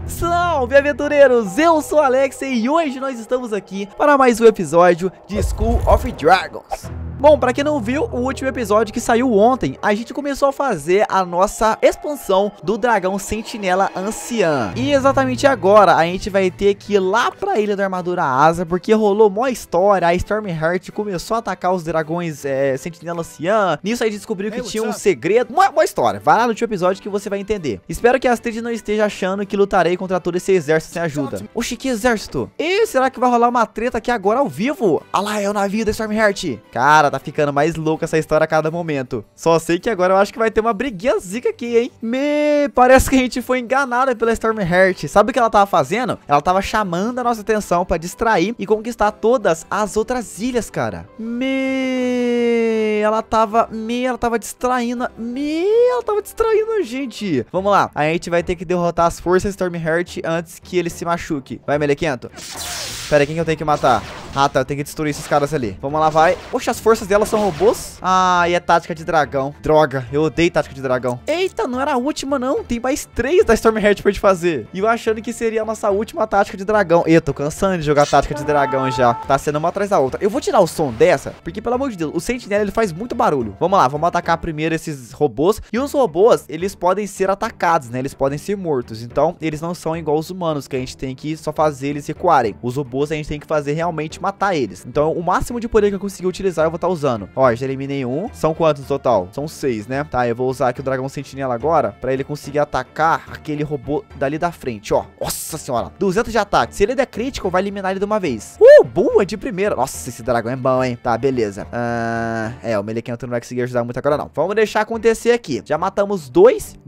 Salve, aventureiros! Eu sou o Alex e hoje nós estamos aqui para mais um episódio de School of Dragons. Bom, pra quem não viu o último episódio que saiu ontem, a gente começou a fazer a nossa expansão do dragão sentinela anciã. E exatamente agora a gente vai ter que ir lá pra Ilha da Armadura Asa, porque rolou mó história, a Stormheart começou a atacar os dragões sentinela anciã. Nisso a gente descobriu que tinha um segredo, uma história. Vai lá no último episódio que você vai entender. Espero que a Astrid não esteja achando que lutarei contra todo esse exército sem ajuda. Oxi, que exército? E será que vai rolar uma treta aqui agora ao vivo? Ah lá, é o navio da Stormheart. Cara, tá ficando mais louca essa história a cada momento. Só sei que agora eu acho que vai ter uma briguinha zica aqui, hein? Parece que a gente foi enganada pela Stormheart. Sabe o que ela tava fazendo? Ela tava chamando a nossa atenção pra distrair e conquistar todas as outras ilhas, cara. Ela tava distraindo. Ela tava distraindo a gente. Vamos lá. A gente vai ter que derrotar as forças Stormheart antes que ele se machuque. Vai, Melequento. Pera aí, quem que eu tenho que matar? Ah, tá, eu tenho que destruir esses caras ali. Vamos lá, vai. Poxa, as forças dela são robôs? Ah, e é tática de dragão. Droga, eu odeio tática de dragão. Eita, não era a última, não. Tem mais 3 da Stormheart pra gente fazer. E eu achando que seria a nossa última tática de dragão. Eu tô cansando de jogar tática de dragão já. Tá sendo uma atrás da outra. Eu vou tirar o som dessa, porque, pelo amor de Deus, o sentinela, ele faz muito barulho. Vamos lá, vamos atacar primeiro esses robôs. E os robôs, eles podem ser atacados, né? Eles podem ser mortos. Então, eles não são igual os humanos, que a gente tem que só fazer eles recuarem. Os robôs, a gente tem que fazer realmente matar eles. Então, o máximo de poder que eu conseguir utilizar, eu vou estar usando. Ó, já eliminei um. São quantos no total? São 6, né? Tá, eu vou usar aqui o dragão sentinela agora, pra ele conseguir atacar aquele robô dali da frente, ó. Nossa senhora, 200 de ataque. Se ele der crítico, vai eliminar ele de uma vez. Boa, de primeira. Nossa, esse dragão é bom, hein? Tá, beleza. O Melequento não vai conseguir ajudar muito agora, não. Vamos deixar acontecer aqui. Já matamos 2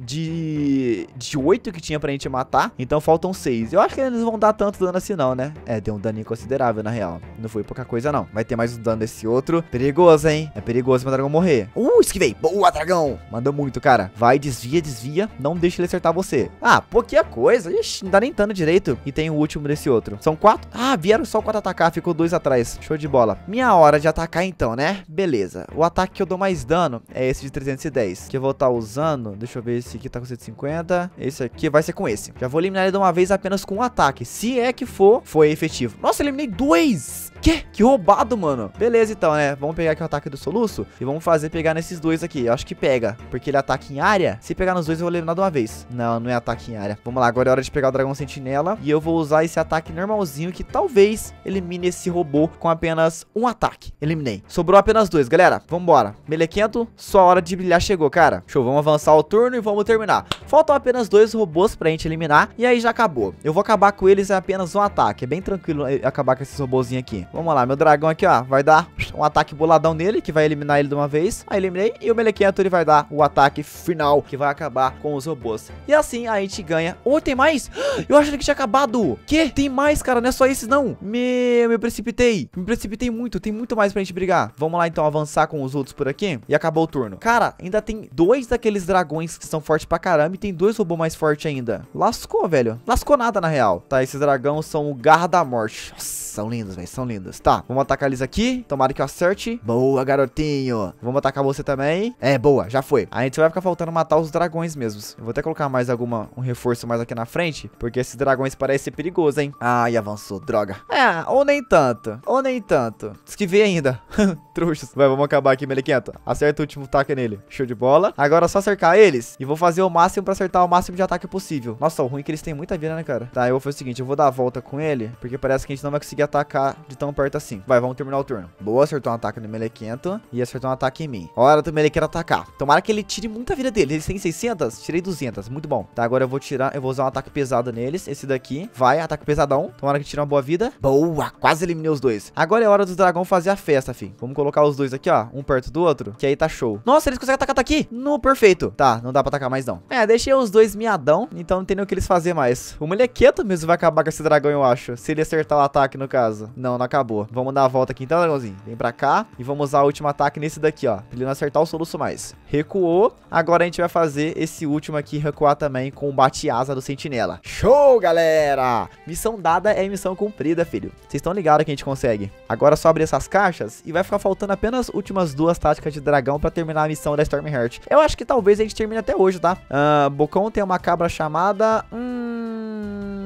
de 8 que tinha pra gente matar. Então, faltam 6. Eu acho que eles vão dar tanto dano assim, não, né? Deu um daninho considerável, na real. Não foi pouca coisa, não. Vai ter mais um dano desse outro. Perigoso, hein? É perigoso meu dragão morrer. Esquivei. Boa, dragão. Mandou muito, cara. Vai, desvia, desvia. Não deixa ele acertar você. Pouquinha coisa. Ixi, não dá nem dano direito. E tem o último desse outro. São 4. Vieram só 4 atacar. Ficou 2 atrás. Show de bola. Minha hora de atacar, então, né? Beleza. O ataque que eu dou mais dano é esse de 310. Que eu vou estar usando. Deixa eu ver. Esse aqui tá com 150. Esse aqui vai ser com esse. Já vou eliminar ele de uma vez apenas com um ataque. Se é que foi efetivo. Nossa, eliminei 2. Que roubado, mano. Beleza, então, né? Vamos pegar aqui o ataque do soluço e vamos fazer pegar nesses 2 aqui. Eu acho que pega, porque ele ataca em área. Se pegar nos 2, eu vou eliminar de uma vez. Não, não é ataque em área. Vamos lá, agora é hora de pegar o dragão sentinela. E eu vou usar esse ataque normalzinho que talvez elimine esse robô com apenas um ataque. Eliminei. Sobrou apenas 2, galera. Vambora. Melequento, sua hora de brilhar chegou, cara. Show, vamos avançar o turno e vamos terminar. Faltam apenas 2 robôs pra gente eliminar. E aí já acabou. Eu vou acabar com eles em apenas um ataque. É bem tranquilo acabar com esses robôzinhos aqui. Vamos lá, meu dragão aqui, ó, vai dar um ataque boladão nele, que vai eliminar ele de uma vez. Aí eliminei, e o Melequento, ele vai dar o ataque final, que vai acabar com os robôs. E assim a gente ganha. Tem mais? Eu achei que tinha acabado. Tem mais, cara, não é só esses, não. Me precipitei. Me precipitei muito, tem muito mais pra gente brigar. Vamos lá, então, avançar com os outros por aqui. E acabou o turno. Cara, ainda tem 2 daqueles dragões que são fortes pra caramba, e tem 2 robôs mais fortes ainda. Lascou, velho. Lascou nada, na real. Tá, esses dragões são o Garra da Morte. Nossa, são lindos, velho, são lindos. Tá, vamos atacar eles aqui. Tomara que eu acerte. Boa, garotinho. Vamos atacar você também. Boa, já foi. A gente só vai ficar faltando matar os dragões mesmos. Eu vou até colocar mais um reforço mais aqui na frente, porque esses dragões parecem ser perigosos, hein? E avançou, droga. Ou nem tanto. Ou nem tanto. Esquivei ainda. Trouxas. Vai, vamos acabar aqui, Melequento. Acerta o último ataque nele. Show de bola. Agora é só cercar eles. E vou fazer o máximo pra acertar o máximo de ataque possível. Nossa, o ruim é que eles têm muita vida, né, cara? Tá, eu vou fazer o seguinte. Eu vou dar a volta com ele, porque parece que a gente não vai conseguir atacar de tão perto assim. Vai, vamos terminar o turno. Boa, acertou um ataque no Melequento. E acertou um ataque em mim. Hora do Melequento atacar. Tomara que ele tire muita vida dele. Eles têm 600? Tirei 200. Muito bom. Tá, agora eu vou tirar. Eu vou usar um ataque pesado neles. Esse daqui. Vai, ataque pesadão. Tomara que tire uma boa vida. Boa, quase eliminei os 2. Agora é hora dos dragões fazer a festa, fi. Vamos colocar os 2 aqui, ó. Um perto do outro. Que aí tá show. Nossa, eles conseguem atacar daqui. No perfeito. Tá, não dá pra atacar mais, não. Deixei os 2 miadão. Então não tem nem o que eles fazer mais. O Melequento mesmo vai acabar com esse dragão, eu acho. Se ele acertar o ataque, no caso. Não acabou. Vamos dar a volta aqui então, dragãozinho. Vem pra cá. E vamos usar o último ataque nesse daqui, ó. Pra ele não acertar o soluço mais. Recuou. Agora a gente vai fazer esse último aqui recuar também com o bate-asa do sentinela. Show, galera! Missão dada é missão cumprida, filho. Vocês estão ligados que a gente consegue. Agora só abrir essas caixas e vai ficar faltando apenas últimas 2 táticas de dragão pra terminar a missão da Stormheart. Eu acho que talvez a gente termine até hoje, tá? Bocão tem uma cabra chamada...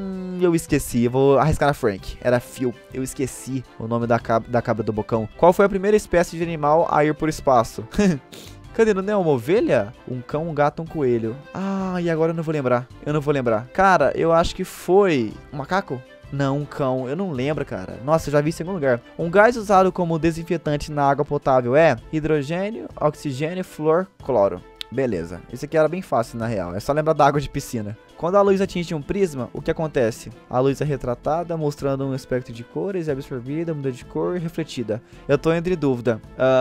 Eu esqueci. Eu vou arriscar na Frank. Era Phil. Eu esqueci o nome da cabra do bocão. Qual foi a primeira espécie de animal a ir por espaço? Cadê? Não é uma ovelha? Um cão, um gato, um coelho. Ah, e agora eu não vou lembrar. Eu não vou lembrar. Cara, eu acho que foi um macaco? Não, um cão. Eu não lembro, cara. Nossa, eu já vi isso em algum lugar. Um gás usado como desinfetante na água potável é hidrogênio, oxigênio, flúor, cloro. Beleza. Isso aqui era bem fácil, na real. É só lembrar da água de piscina. Quando a luz atinge um prisma, o que acontece? A luz é retratada, mostrando um espectro de cores, é absorvida, muda de cor e refletida. Eu tô entre dúvida.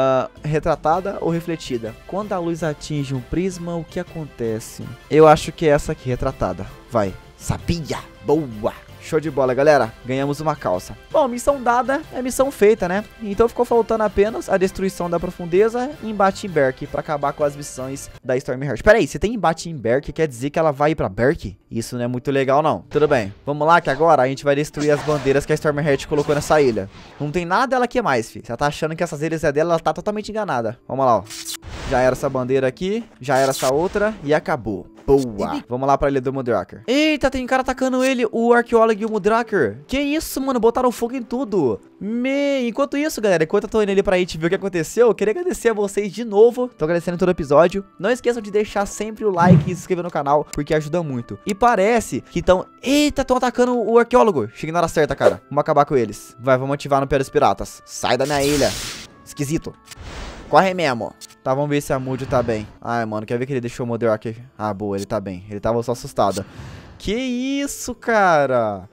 Retratada ou refletida? Quando a luz atinge um prisma, o que acontece? Eu acho que é essa aqui, retratada. Vai. Sabia! Boa! Show de bola, galera. Ganhamos uma calça. Bom, missão dada é missão feita, né? Então ficou faltando apenas a destruição da profundeza e embate em Berk pra acabar com as missões da Stormheart. Pera aí, se tem embate em Berk, quer dizer que ela vai ir pra Berk? Isso não é muito legal, não. Tudo bem. Vamos lá, que agora a gente vai destruir as bandeiras que a Stormheart colocou nessa ilha. Não tem nada dela aqui mais, fi. Você tá achando que essas ilhas é dela, ela tá totalmente enganada. Vamos lá, ó. Já era essa bandeira aqui, já era essa outra e acabou. Boa. Vamos lá pra ilha do Mudraker. Eita, tem cara atacando ele, o arqueólogo e o Mudraker. Que isso, mano? Botaram fogo em tudo. Enquanto isso, galera, enquanto eu tô indo ali pra gente ver o que aconteceu, eu queria agradecer a vocês de novo. Tô agradecendo todo o episódio. Não esqueçam de deixar sempre o like e se inscrever no canal, porque ajuda muito. E parece que estão... Eita, estão atacando o arqueólogo. Cheguei na hora certa, cara. Vamos acabar com eles. Vai, vamos ativar no pé dos piratas. Sai da minha ilha. Esquisito. Corre mesmo. Tá, vamos ver se a Moody tá bem. Ai, mano, quer ver que ele deixou o Mudraker? Ah, boa, ele tá bem. Ele tava só assustado. Que isso, cara?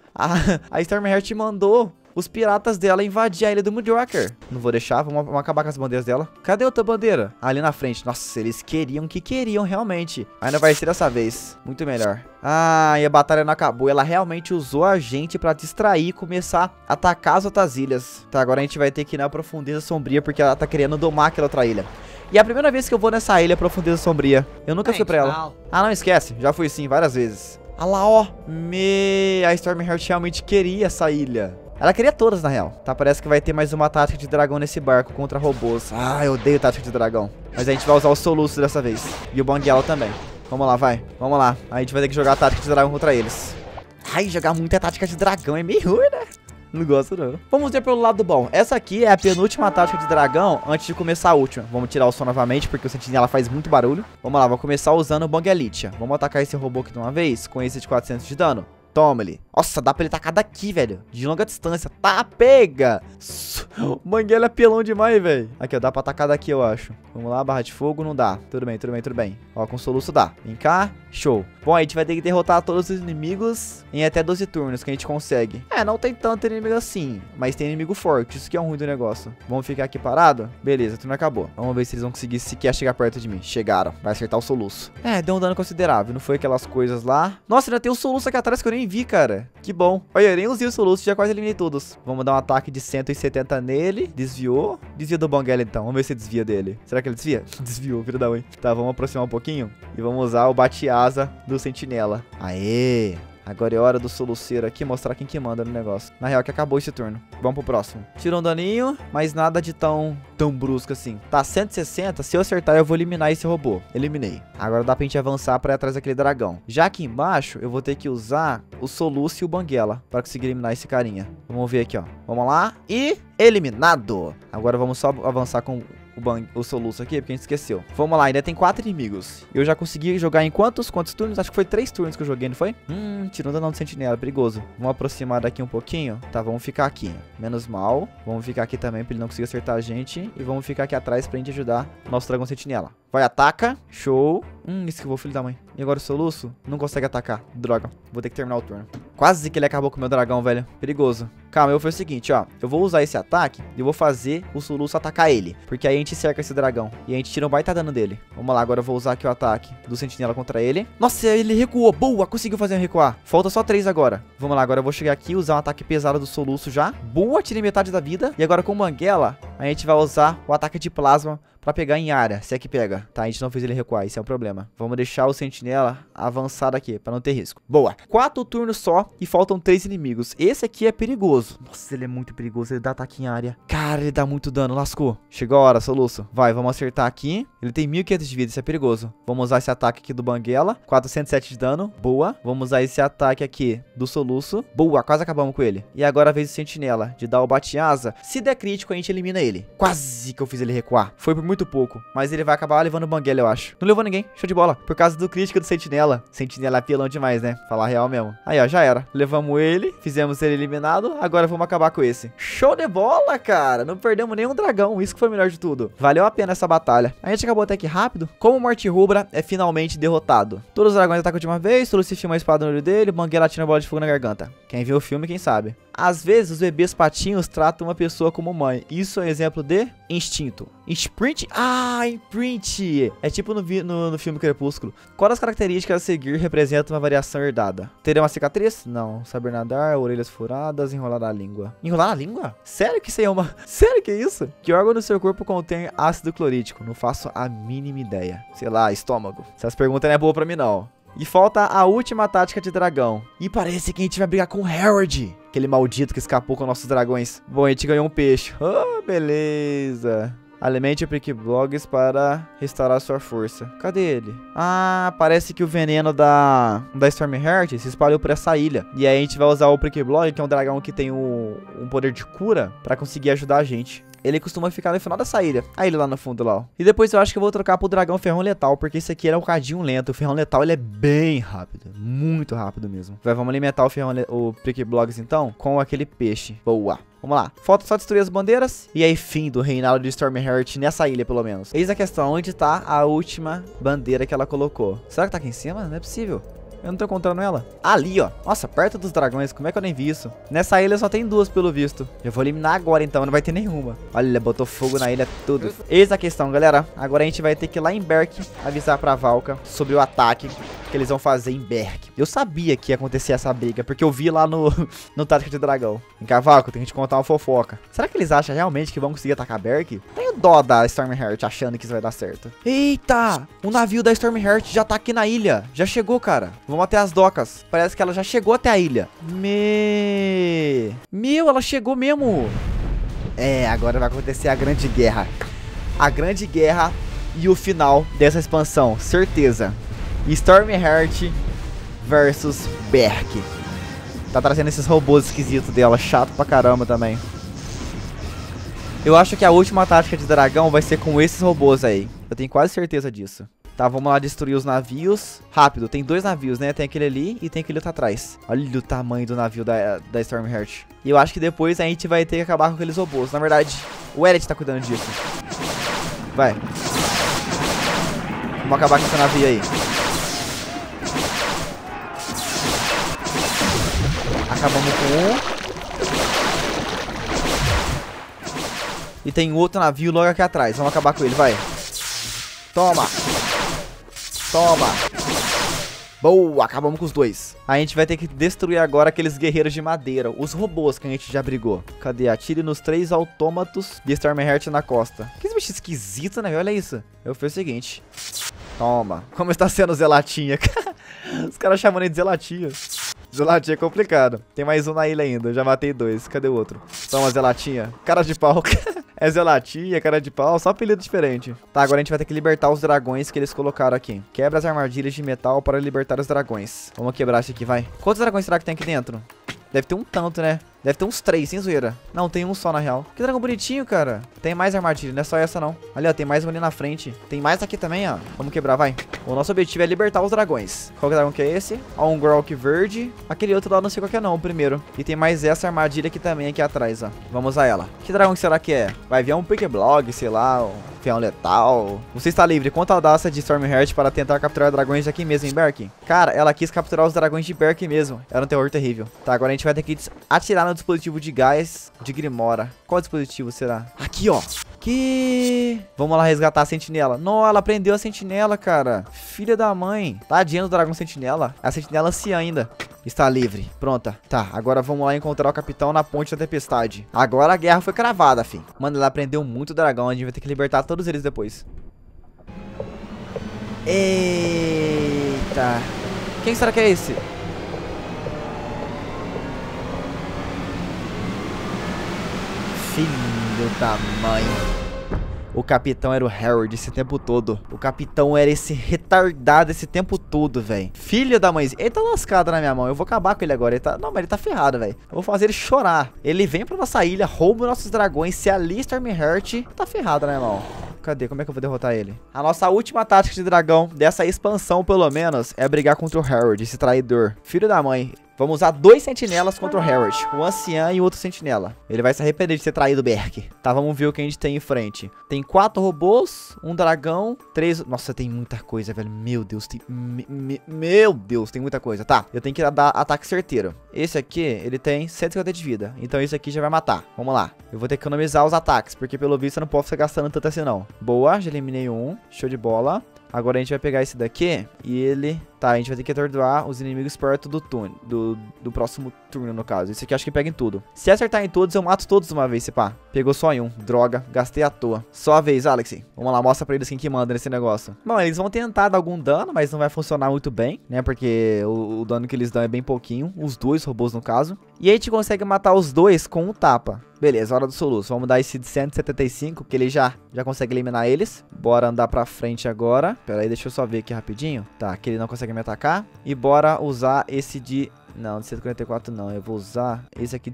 A Stormheart mandou os piratas dela invadir a ilha do Mudraker. Não vou deixar, vamos acabar com as bandeiras dela. Cadê outra bandeira? Ali na frente. Nossa, eles queriam que queriam, realmente. Ainda vai ser dessa vez. Muito melhor. Ah, e a batalha não acabou. Ela realmente usou a gente pra distrair e começar a atacar as outras ilhas. Tá, agora a gente vai ter que ir na Profundeza Sombria, porque ela tá querendo domar aquela outra ilha. E é a primeira vez que eu vou nessa ilha, Profundeza Sombria. Eu nunca fui pra ela. Ah, não esquece. Já fui sim, várias vezes. Ah lá, ó. A Stormheart realmente queria essa ilha. Ela queria todas, na real. Tá, parece que vai ter mais uma tática de dragão nesse barco contra robôs. Ah, eu odeio tática de dragão. Mas a gente vai usar o Soluço dessa vez. E o Banguela também. Vamos lá, vai. Vamos lá. A gente vai ter que jogar a tática de dragão contra eles. Ai, jogar muita tática de dragão é meio ruim, né? Não gosto, não. Vamos ver pelo lado bom. Essa aqui é a penúltima tática de dragão antes de começar a última. Vamos tirar o som novamente, porque o sentinela faz muito barulho. Vamos lá, vou começar usando o Bangelitia. Vamos atacar esse robô aqui de uma vez, com esse de 400 de dano. Toma ele. Nossa, dá pra ele tacar daqui, velho. De longa distância. Tá, pega. O Banguela é pelão demais, velho. Aqui, ó. Dá pra atacar daqui, eu acho. Vamos lá, barra de fogo. Não dá. Tudo bem, tudo bem, tudo bem. Ó, com soluço dá. Vem cá. Show. Bom, a gente vai ter que derrotar todos os inimigos em até 12 turnos, que a gente consegue. É, não tem tanto inimigo assim, mas tem inimigo forte. Isso que é o ruim do negócio. Vamos ficar aqui parado? Beleza, o turno acabou. Vamos ver se eles vão conseguir sequer chegar perto de mim. Chegaram. Vai acertar o soluço. É, deu um dano considerável. Não foi aquelas coisas lá. Nossa, ainda tem o soluço aqui atrás que eu nem vi, cara. Que bom. Olha, eu nem usei o soluço, já quase eliminei todos. Vamos dar um ataque de 170 nele. Desviou. Desvia do Banguela, então. Vamos ver se desvia dele. Será que ele desvia? Desviou, filho da mãe. Tá, vamos aproximar um pouquinho. E vamos usar o bate-asa do sentinela. Aê! Agora é hora do soluceiro aqui mostrar quem que manda no negócio. Na real que acabou esse turno. Vamos pro próximo. Tirou um daninho, mas nada de tão brusco assim. Tá, 160. Se eu acertar, eu vou eliminar esse robô. Eliminei. Agora dá pra gente avançar pra ir atrás daquele dragão. Já aqui embaixo, eu vou ter que usar o soluço e o Banguela pra conseguir eliminar esse carinha. Vamos ver aqui, ó. Vamos lá. E eliminado. Agora vamos só avançar com o soluço aqui, porque a gente esqueceu. Vamos lá, ainda tem 4 inimigos. Eu já consegui jogar em quantos turnos? Acho que foi 3 turnos que eu joguei, não foi? Tirou um danão do sentinela, perigoso. Vamos aproximar daqui um pouquinho. Tá, vamos ficar aqui. Menos mal. Vamos ficar aqui também pra ele não conseguir acertar a gente. E vamos ficar aqui atrás pra gente ajudar o nosso dragão sentinela. Vai, ataca. Show. Esquivou, filho da mãe. E agora o soluço não consegue atacar. Droga. Vou ter que terminar o turno. Quase que ele acabou com o meu dragão, velho. Perigoso. Calma, eu vou fazer o seguinte, ó. Eu vou usar esse ataque e vou fazer o soluço atacar ele. Porque aí a gente cerca esse dragão. E a gente tira um baita dano dele. Vamos lá, agora eu vou usar aqui o ataque do sentinela contra ele. Nossa, ele recuou. Boa, conseguiu fazer ele recuar. Falta só 3 agora. Vamos lá, agora eu vou chegar aqui e usar um ataque pesado do soluço já. Boa, tirei metade da vida. E agora com o Banguela, a gente vai usar o ataque de plasma pra pegar em área, se é que pega. Tá, a gente não fez ele recuar, isso é um problema. Vamos deixar o sentinela avançado aqui, pra não ter risco. Boa. 4 turnos só e faltam 3 inimigos. Esse aqui é perigoso. Nossa, ele é muito perigoso, ele dá ataque em área. Cara, ele dá muito dano, lascou. Chegou a hora, Soluço. Vai, vamos acertar aqui. Ele tem 1500 de vida, isso é perigoso. Vamos usar esse ataque aqui do Banguela. 407 de dano, boa. Vamos usar esse ataque aqui do Soluço. Boa, quase acabamos com ele. E agora a vez do sentinela, de dar o bate-asa. Se der crítico, a gente elimina ele. Quase que eu fiz ele recuar. Foi por muito pouco, mas ele vai acabar levando o Banguela, eu acho. Não levou ninguém, show de bola. Por causa do crítico do sentinela. Sentinela é apelão demais, né? Falar real mesmo. Aí, ó, já era. Levamos ele, fizemos ele eliminado. Agora vamos acabar com esse. Show de bola, cara. Não perdemos nenhum dragão, isso que foi o melhor de tudo. Valeu a pena essa batalha. A gente acabou até que rápido. Como Morte Rubra é finalmente derrotado. Todos os dragões atacam de uma vez, todos se filmam a espada no olho dele, o Banguela atira a bola de fogo na garganta. Quem viu o filme, quem sabe. Às vezes, os bebês patinhos tratam uma pessoa como mãe. Isso é um exemplo de instinto. Sprint? Ah, imprint! É tipo no filme Crepúsculo. Qual das características a seguir representa uma variação herdada? Ter uma cicatriz? Não. Saber nadar, orelhas furadas, enrolar a língua. Enrolar a língua? Sério que isso é uma... Sério que é isso? Que órgão do seu corpo contém ácido clorídrico? Não faço a mínima ideia. Sei lá, estômago. Essas perguntas não é boa pra mim, não. E falta a última tática de dragão. E parece que a gente vai brigar com o Harold, aquele maldito que escapou com nossos dragões. Bom, a gente ganhou um peixe. Oh, beleza. Alimente o Prickblogs para restaurar sua força. Cadê ele? Ah, parece que o veneno da Stormheart se espalhou por essa ilha. E aí a gente vai usar o Prickblog, que é um dragão que tem um poder de cura, pra conseguir ajudar a gente. Ele costuma ficar no final dessa ilha. A ilha lá no fundo, lá, ó. E depois eu acho que eu vou trocar pro dragão ferrão letal, porque esse aqui era um cadinho lento. O ferrão letal, ele é bem rápido. Muito rápido mesmo. Vamos alimentar o Prickblogs, então, com aquele peixe. Boa. Vamos lá. Falta só destruir as bandeiras. E aí, fim do reinado de Stormheart nessa ilha, pelo menos. Eis a questão, onde tá a última bandeira que ela colocou? Será que tá aqui em cima? Não é possível. Eu não tô encontrando ela. Ali, ó. Nossa, perto dos dragões. Como é que eu nem vi isso? Nessa ilha só tem 2, pelo visto. Eu vou eliminar agora, então. Não vai ter nenhuma. Olha, ele botou fogo na ilha tudo. Eis a questão, galera. Agora a gente vai ter que ir lá em Berk avisar pra Valka sobre o ataque que eles vão fazer em Berk. Eu sabia que ia acontecer essa briga, porque eu vi lá no Tática de Dragão. Em Cavalco, tem que te contar uma fofoca. Será que eles acham realmente que vão conseguir atacar Berk? Tenho dó da Stormheart achando que isso vai dar certo. Eita! O navio da Stormheart já tá aqui na ilha. Já chegou, cara. Vamos até as docas. Parece que ela já chegou até a ilha. Meu, ela chegou mesmo. É, agora vai acontecer a grande guerra. A grande guerra e o final dessa expansão. Certeza. Stormheart versus Berk. Tá trazendo esses robôs esquisitos dela. Chato pra caramba também. Eu acho que a última tática de dragão vai ser com esses robôs aí. Eu tenho quase certeza disso. Tá, vamos lá destruir os navios. Rápido, tem 2 navios, né? Tem aquele ali e tem aquele outro atrás. Olha o tamanho do navio da Stormheart. E eu acho que depois a gente vai ter que acabar com aqueles robôs. Na verdade, o Eret tá cuidando disso. Vai. Vamos acabar com esse navio aí. Acabamos com um. E tem outro navio logo aqui atrás. Vamos acabar com ele, vai. Toma. Toma. Boa, acabamos com os 2. A gente vai ter que destruir agora aqueles guerreiros de madeira. Os robôs que a gente já brigou. Cadê? Atire nos 3 autômatos de Stormheart na costa. Que bicho esquisito, né? Olha isso. Eu fiz o seguinte. Toma. Como está sendo Zelatinha? Os caras chamando ele de Zelatinha. Zelatinha é complicado. Tem mais um na ilha ainda. Eu já matei 2. Cadê o outro? Toma, Zelatinha. Cara de pau. É Zelatinha, cara de pau. Só apelido diferente. Tá, agora a gente vai ter que libertar os dragões que eles colocaram aqui. Quebra as armadilhas de metal para libertar os dragões. Vamos quebrar esse aqui, vai. Quantos dragões será que tem aqui dentro? Deve ter um tanto, né? Deve ter uns 3, sem zoeira. Não, tem um só na real. Que dragão bonitinho, cara. Tem mais armadilha, não é só essa não. Ali, ó, tem mais uma ali na frente. Tem mais aqui também, ó. Vamos quebrar, vai. O nosso objetivo é libertar os dragões. Qual dragão que é esse? Ó, um Grok verde. Aquele outro lá não sei qual que é não, o primeiro. E tem mais essa armadilha aqui também, aqui atrás, ó. Vamos usar ela. Que dragão será que é? Vai vir um Prickblog, sei lá, um Ferrão Letal. Você está livre. Quanto a audácia de Stormheart para tentar capturar dragões aqui mesmo em Berk? Cara, ela quis capturar os dragões de Berk mesmo. Era um terror terrível. Tá, agora a gente vai ter que atirar no dispositivo de gás de Grimora. Qual dispositivo será? Aqui, ó. Vamos lá resgatar a sentinela. Não, ela prendeu a sentinela, cara. Filha da mãe. Tadinha do dragão sentinela. A sentinela anciã ainda. Está livre. Pronta. Tá, agora vamos lá encontrar o capitão na ponte da tempestade. Agora a guerra foi cravada, fi. Mano, ela prendeu muito dragão. A gente vai ter que libertar todos eles depois. Eita. Quem será que é esse? Filho da mãe. O capitão era o Harold esse tempo todo. O capitão era esse retardado esse tempo todo, velho. Filho da mãe. Ele tá lascado na minha mão. Eu vou acabar com ele agora. Ele tá... Não, mas ele tá ferrado, velho. Eu vou fazer ele chorar. Ele vem pra nossa ilha, rouba nossos dragões. Se ali Stormheart, tá ferrado na minha mão. Cadê? Como é que eu vou derrotar ele? A nossa última tática de dragão, dessa expansão pelo menos, é brigar contra o Harold, esse traidor. Filho da mãe. Vamos usar 2 sentinelas contra o Harold. Um anciã e outro sentinela. Ele vai se arrepender de ter traído o Berk. Tá, vamos ver o que a gente tem em frente. Tem 4 robôs, um dragão, 3... Nossa, tem muita coisa, velho. Meu Deus, tem... Meu Deus, tem muita coisa. Tá, eu tenho que dar ataque certeiro. Esse aqui, ele tem 150 de vida. Então esse aqui já vai matar. Vamos lá. Eu vou ter que economizar os ataques, porque pelo visto eu não posso ficar gastando tanto assim não. Boa, já eliminei um. Show de bola. Agora a gente vai pegar esse daqui e ele... Tá, a gente vai ter que atordoar os inimigos perto do turno, do próximo turno, no caso. Esse aqui acho que pega em tudo. Se acertar em todos, eu mato todos de uma vez, se pá. Pegou só em um. Droga, gastei à toa. Só a vez, Alex. Vamos lá, mostra pra eles quem que manda nesse negócio. Bom, eles vão tentar dar algum dano, mas não vai funcionar muito bem, né? Porque o dano que eles dão é bem pouquinho. Os 2 robôs, no caso. E a gente consegue matar os 2 com um tapa. Beleza, hora do soluço. Vamos dar esse de 175, que ele já consegue eliminar eles. Bora andar pra frente agora. Pera aí, deixa eu só ver aqui rapidinho. Tá, que ele não consegue me atacar. E bora usar esse de... Não, de 144 não. Eu vou usar esse aqui de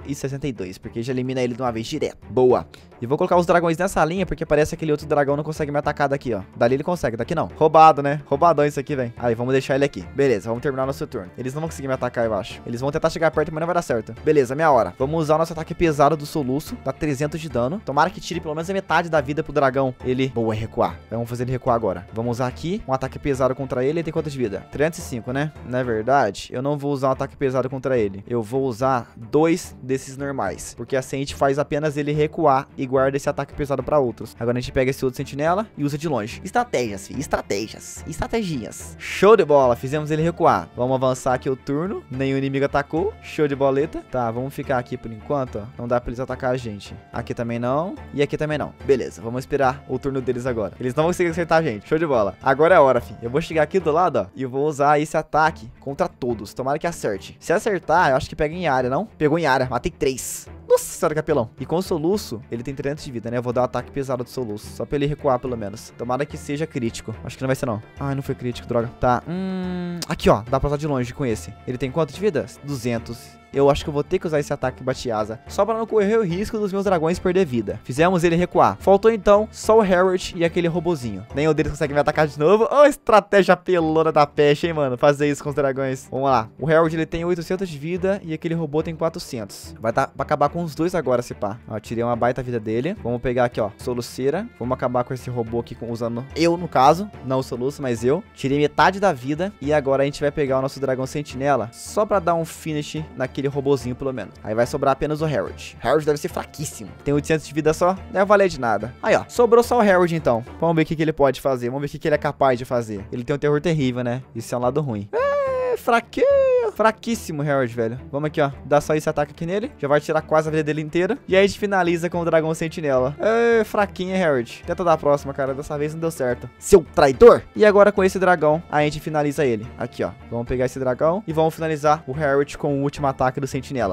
162, porque já elimina ele de uma vez direto. Boa. E vou colocar os dragões nessa linha, porque parece que aquele outro dragão não consegue me atacar daqui, ó. Dali ele consegue, daqui não. Roubado, né? Roubadão isso aqui, velho. Aí, vamos deixar ele aqui. Beleza, vamos terminar nosso turno. Eles não vão conseguir me atacar, eu acho. Eles vão tentar chegar perto, mas não vai dar certo. Beleza, minha hora. Vamos usar o nosso ataque pesado do soluço. Dá 300 de dano. Tomara que tire pelo menos a metade da vida pro dragão. Ele... Boa, recuar. Vamos fazer ele recuar agora. Vamos usar aqui um ataque pesado contra ele. Ele tem quanto de vida? 305, né? Na verdade, eu não vou usar um ataque pesado contra ele. Eu vou usar 2 desses normais, porque assim a gente faz apenas ele recuar e guarda esse ataque pesado para outros. Agora a gente pega esse outro sentinela e usa de longe. Estratégias, filho. Estratégias. Estratégias. Show de bola. Fizemos ele recuar. Vamos avançar aqui o turno. Nenhum inimigo atacou. Show de boleta. Tá, vamos ficar aqui por enquanto, ó. Não dá pra eles atacar a gente. Aqui também não. E aqui também não. Beleza, vamos esperar o turno deles agora. Eles não vão conseguir acertar a gente. Show de bola. Agora é a hora, filho. Eu vou chegar aqui do lado, ó, e eu vou usar esse ataque contra todos. Tomara que acerte. Se acertar, eu acho que pega em área, não? Pegou em área. Matei 3. Nossa senhora, capelão. E com o soluço, ele tem 300 de vida, né? Eu vou dar um ataque pesado do soluço. Só pra ele recuar, pelo menos. Tomara que seja crítico. Acho que não vai ser, não. Ai, não foi crítico, droga. Tá. Aqui, ó. Dá pra usar de longe com esse. Ele tem quanto de vida? 200. Eu acho que eu vou ter que usar esse ataque bate-asa, só pra não correr o risco dos meus dragões perder vida. Fizemos ele recuar. Faltou então só o Harold e aquele robozinho. Nenhum deles consegue me atacar de novo. Oh, estratégia pelona da peste, hein, mano. Fazer isso com os dragões. Vamos lá. O Harold, ele tem 800 de vida e aquele robô tem 400. Vai dar pra acabar com os dois agora, se pá. Ó, tirei uma baita vida dele. Vamos pegar aqui, ó, soluceira. Vamos acabar com esse robô aqui usando eu, no caso. Não o soluço, mas eu. Tirei metade da vida. E agora a gente vai pegar o nosso dragão sentinela só pra dar um finish naquele robozinho, pelo menos. Aí vai sobrar apenas o Harold. Harold deve ser fraquíssimo. Tem 800 de vida só. Não vai valer de nada. Aí, ó. Sobrou só o Harold, então. Vamos ver o que ele pode fazer. Vamos ver o que ele é capaz de fazer. Ele tem um terror terrível, né? Isso é um lado ruim. Fraquinho. Fraquíssimo, Harold, velho. Vamos aqui, ó. Dá só esse ataque aqui nele. Já vai tirar quase a vida dele inteira. E aí a gente finaliza com o dragão sentinela. Fraquinho, Harold. Tenta dar a próxima, cara. Dessa vez não deu certo. Seu traidor! E agora com esse dragão, a gente finaliza ele. Aqui, ó. Vamos pegar esse dragão e vamos finalizar o Harold com o último ataque do sentinela.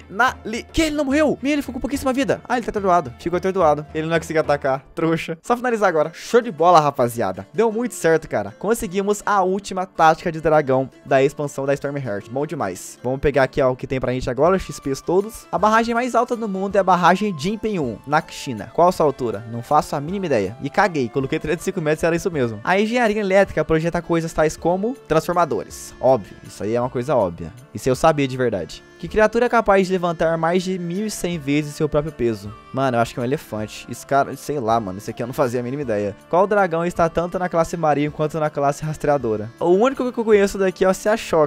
Que? Ele não morreu? Ele ficou com pouquíssima vida. Ah, ele tá atordoado. Ficou atordoado. Ele não vai conseguir atacar. Trouxa. Só finalizar agora. Show de bola, rapaziada. Deu muito certo, cara. Conseguimos a última tática de dragão da expansão da Stormheart. Bom demais. Vamos pegar aqui, ó, o que tem pra gente agora, os XPs todos. A barragem mais alta do mundo é a barragem Jinping 1, na China. Qual a sua altura? Não faço a mínima ideia. E caguei, coloquei 305 metros e era isso mesmo. A engenharia elétrica projeta coisas tais como transformadores. Óbvio, isso aí é uma coisa óbvia. Isso eu sabia de verdade. Que criatura é capaz de levantar mais de 1100 vezes seu próprio peso? Mano, eu acho que é um elefante. Esse cara, sei lá, mano. Esse aqui eu não fazia a mínima ideia. Qual dragão está tanto na classe marinho quanto na classe rastreadora? O único que eu conheço daqui é o Sea Shocker.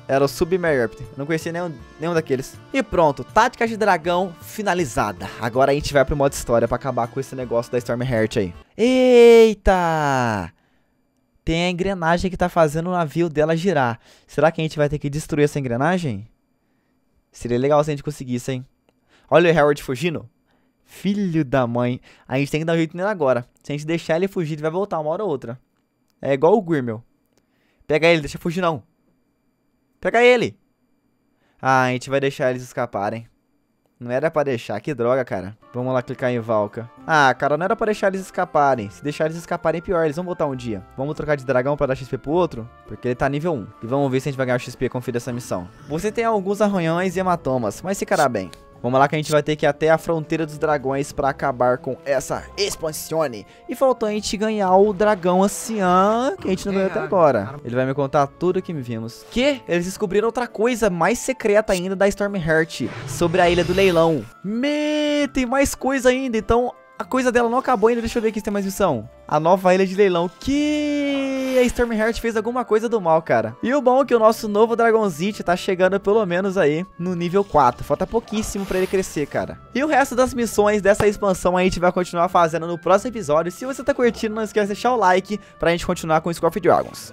Era o Submerged. Não conhecia nenhum daqueles. E pronto, tática de dragão finalizada. Agora a gente vai pro modo história pra acabar com esse negócio da Stormheart aí. Eita! Tem a engrenagem que tá fazendo o navio dela girar. Será que a gente vai ter que destruir essa engrenagem? Seria legal se a gente conseguisse, hein? Olha o Harold fugindo. Filho da mãe. A gente tem que dar um jeito nele agora. Se a gente deixar ele fugir, ele vai voltar uma hora ou outra. É igual o Grimmel. Pega ele, deixa fugir não. Pega ele. Ah, a gente vai deixar eles escaparem. Não era pra deixar, que droga, cara. Vamos lá clicar em Valka. Ah, cara, não era pra deixar eles escaparem. Se deixar eles escaparem, pior, eles vão voltar um dia. Vamos trocar de dragão pra dar XP pro outro, porque ele tá nível 1. E vamos ver se a gente vai ganhar o XP com dessa missão. Você tem alguns arranhões e hematomas, mas ficará bem. Vamos lá que a gente vai ter que ir até a fronteira dos dragões pra acabar com essa expansione. E faltou a gente ganhar o dragão anciã, que a gente não ganhou até agora. Ele vai me contar tudo o que vimos. Que? Eles descobriram outra coisa mais secreta ainda da Stormheart, sobre a ilha do leilão. Tem mais coisa ainda, então a coisa dela não acabou ainda. Deixa eu ver aqui se tem mais missão. A nova ilha de leilão. Que a Stormheart fez alguma coisa do mal, cara. E o bom é que o nosso novo Dragonzit tá chegando pelo menos aí no nível 4. Falta pouquíssimo pra ele crescer, cara. E o resto das missões dessa expansão a gente vai continuar fazendo no próximo episódio. Se você tá curtindo, não esquece de deixar o like pra gente continuar com o Scorpion Dragons.